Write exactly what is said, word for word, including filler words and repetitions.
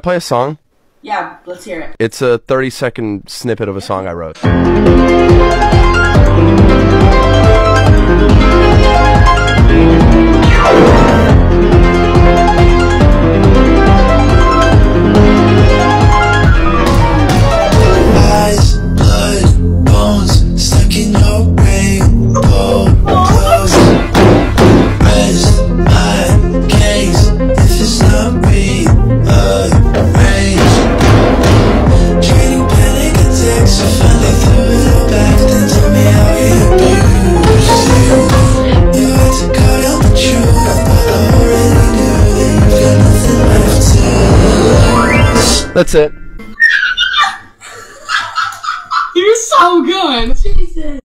Play a song. Yeah, let's hear it. It's a thirty second snippet of a song I wrote. Eyes, blood, bones, stuck in your brain. Cold, close, rest my case. If it's not rearranged, treating panic attacks. You finally threw it all back, then tell me how he abused you. You had to cut out the truth, but I already knew that you've got nothing left to lose. That's it. You're so good. Jesus.